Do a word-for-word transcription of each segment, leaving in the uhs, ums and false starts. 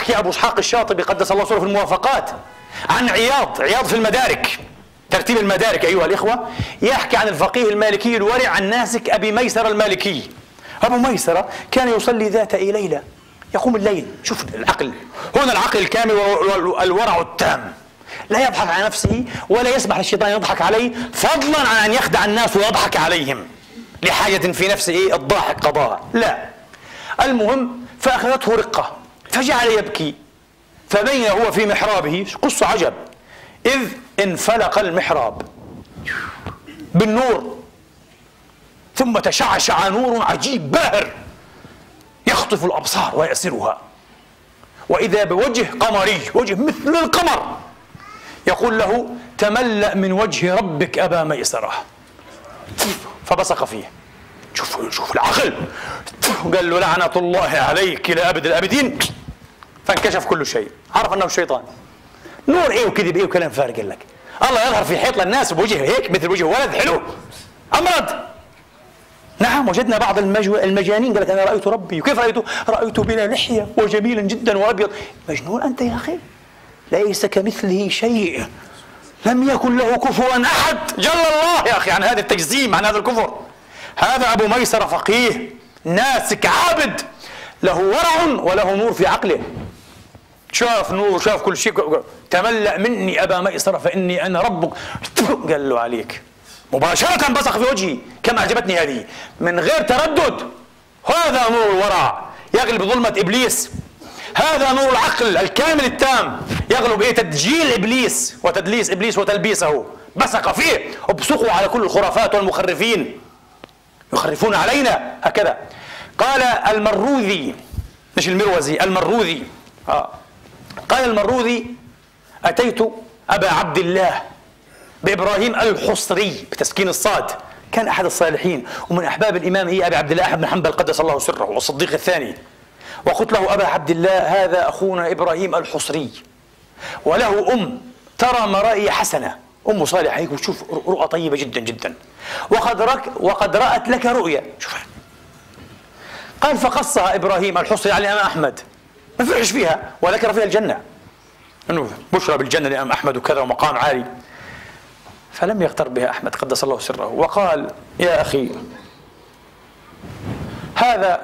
يحكي أبو إسحاق الشاطبي قدس الله سره في الموافقات عن عياض، عياض في المدارك، ترتيب المدارك أيها الإخوة، يحكي عن الفقيه المالكي الورع الناسك أبي ميسرة المالكي. أبو ميسرة كان يصلي ذات ليلة، يقوم الليل. شوف العقل هنا، العقل الكامل والورع التام، لا يضحك على نفسه ولا يسمح للشيطان يضحك عليه، فضلا عن أن يخدع الناس ويضحك عليهم لحاجة في نفسه إيه الضاحك قضاء، لا. المهم فأخذته رقة فجعل يبكي، فبين هو في محرابه، قصة عجب، إذ انفلق المحراب بالنور، ثم تشعشع نور عجيب باهر يخطف الأبصار ويأسرها، وإذا بوجه قمري، وجه مثل القمر، يقول له: تملأ من وجه ربك أبا ميسرة. فبصق فيه. شوف شوف العقل، قال له: لعنة الله عليك إلى أبد الآبدين. فانكشف كل شيء، عرف أنه الشيطان. نور إيه وكذب إيه وكلام فارغ. قال لك الله يظهر في حيط للناس بوجه هيك مثل وجه ولد حلو أمرض. نعم، وجدنا بعض المجو... المجانين قال لك: أنا رأيت ربي. وكيف رأيته؟ رأيته بلا لحية وجميلا جدا وأبيض. مجنون أنت يا أخي، ليس كمثله شيء، لم يكن له كفوا أحد. جل الله يا أخي عن هذا التجسيم، عن هذا الكفر. هذا أبو ميسرة فقيه ناسك عابد، له ورع وله نور في عقله، شاف نور شاف كل شيء. تملأ مني أبا ميسرة فإني أنا ربك. قال له: عليك. مباشرة بصق في وجهي. كم أعجبتني هذه، من غير تردد. هذا نور الورع يغلب ظلمة إبليس، هذا نور العقل الكامل التام يغلب إيه تدجيل إبليس وتدليس إبليس وتلبيسه. بصق فيه وبصقوا على كل الخرافات والمخرفين، يخرفون علينا هكذا. قال المروذي، مش المروزي، المروذي، آه. قال المروذي: أتيت أبا عبد الله بإبراهيم الحصري بتسكين الصاد، كان أحد الصالحين ومن أحباب الإمام هي أبي عبد الله أحمد بن حنبل قدس الله سره والصديق الثاني. وقلت له: أبا عبد الله، هذا أخونا إبراهيم الحصري وله أم ترى مرائي حسنة، أم صالحة هيك وتشوف رؤى طيبة جدا جدا، وقد رك وقد رأت لك رؤيا. شوف. قال: فقصها إبراهيم الحصري على الإمام أحمد، ما فرحش فيها وذكر فيها الجنة، أنه بشرى بالجنة لإمام أحمد وكذا ومقام عالي. فلم يغتر بها أحمد قدس الله سره، وقال: يا أخي، هذا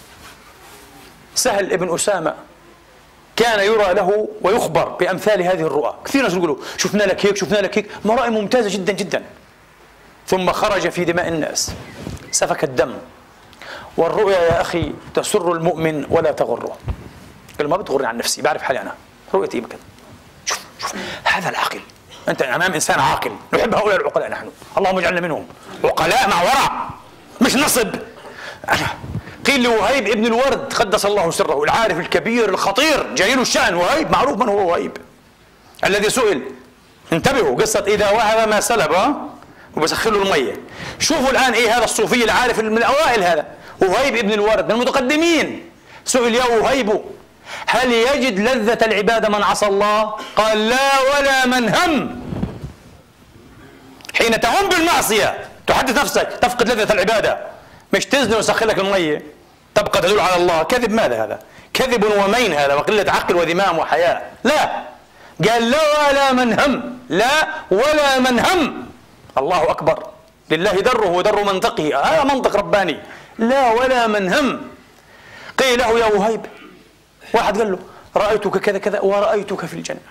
سهل ابن أسامة كان يرى له ويخبر بأمثال هذه الرؤى. كثير ناس يقولوا: شفنا لك هيك شفنا لك هيك، مرائي ممتازة جدا جدا. ثم خرج في دماء الناس، سفك الدم. والرؤيا يا أخي تسر المؤمن ولا تغره. قال: ما بتغرني عن نفسي، بعرف حالي أنا، رؤيتي بكذا. شوف شوف هذا العقل، أنت أمام إنسان عاقل، نحب هؤلاء العقلاء نحن، اللهم اجعلنا منهم، عقلاء مع ورع مش نصب. قيل لوهيب ابن الورد قدس الله سره العارف الكبير الخطير جليل الشأن، وهيب معروف من هو وهيب الذي سئل. انتبهوا قصة إذا وهب ما سلب وبسخله المية. شوفوا الآن إيه هذا الصوفي العارف من الأوائل، هذا وهيب ابن الورد من المتقدمين. سئل: يا وهيب، هل يجد لذة العبادة من عصى الله؟ قال: لا ولا من هم. حين تهم بالمعصية تحدث نفسك تفقد لذة العبادة، مش تزن ويسخر لك المية تبقى تدل على الله. كذب. ماذا هذا؟ كذب ومين هذا، وقلة عقل وذمام وحياء. لا، قال: لا ولا من هم، لا ولا من هم. الله أكبر، لله دره ودر منطقه، هذا منطق رباني. لا ولا من هم. قيل له: يا وهيب، واحد قال له: رأيتك كذا كذا ورأيتك في الجنة.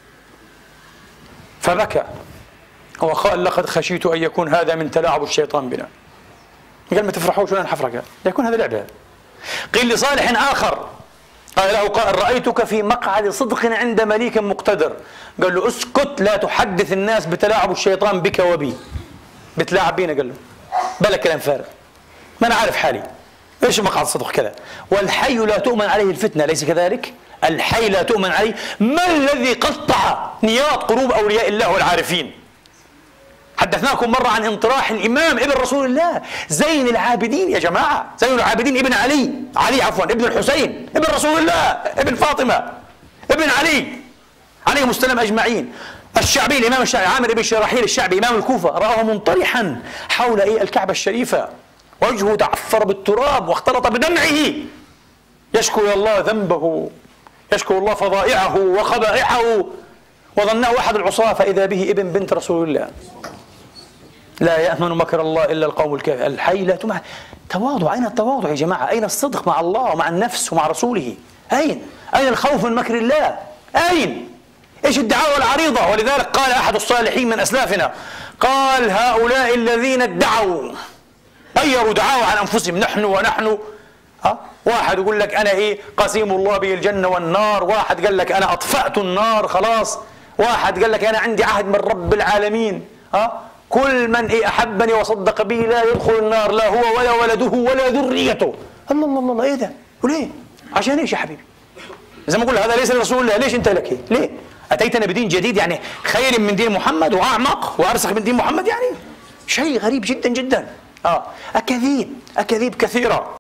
فبكى وقال: لقد خشيت أن يكون هذا من تلاعب الشيطان بنا. قال: ما تفرحوش ولا نحفرك، يكون هذا لعبة. قيل لصالح آخر قال له: قال: رأيتك في مقعد صدق عند مليك مقتدر. قال له: اسكت، لا تحدث الناس بتلاعب الشيطان بك وبي. بتلاعب بينا؟ قال له: بلا كلام فارغ، ما أنا عارف حالي، إيش مقعد صدق كذا. والحي لا تؤمن عليه الفتنة، ليس كذلك؟ الحي لا تؤمن عليه. ما الذي قطع نياط قلوب أولياء الله والعارفين؟ حدثناكم مرة عن انطراح الإمام ابن رسول الله زين العابدين يا جماعة، زين العابدين ابن علي، علي عفوا ابن الحسين ابن رسول الله ابن فاطمة ابن علي عليهم السلام أجمعين. الشعبي الإمام الشعبي عامر بن شراحيل الشعبي إمام الكوفة رآه منطرحا حول إيه الكعبة الشريفة، وجهه تعفر بالتراب واختلط بدمعه، يشكو إلى الله ذنبه، يشكر الله فضائعه وخبائحه، وظنه أحد العصاة فإذا به ابن بنت رسول الله. لا يأمن مكر الله إلا القوم الكافرون. الحيلة مع تواضع. أين التواضع يا جماعة؟ أين الصدق مع الله ومع النفس ومع رسوله؟ أين؟ أين الخوف من مكر الله؟ أين؟ إيش الدعاوى العريضة؟ ولذلك قال أحد الصالحين من أسلافنا، قال هؤلاء الذين ادعوا غيروا دعاوى عن أنفسهم، نحن ونحن. ها؟ واحد يقول لك أنا إيه قسيم الله به الجنة والنار، واحد قال لك أنا أطفأت النار خلاص، واحد قال لك أنا عندي عهد من رب العالمين. ها؟ كل من إيه أحبني وصدق بي لا يدخل النار، لا هو ولا ولده ولا ذريته. الله الله الله، إيه ده؟ وليه؟ عشان إيش يا حبيبي؟ زي ما أقول هذا ليس لرسول الله، ليش أنت لك إيه؟ ليه؟ أتيتنا بدين جديد يعني خير من دين محمد وأعمق وأرسخ من دين محمد، يعني شيء غريب جدا جدا. آه أكاذيب أكاذيب كثيرة.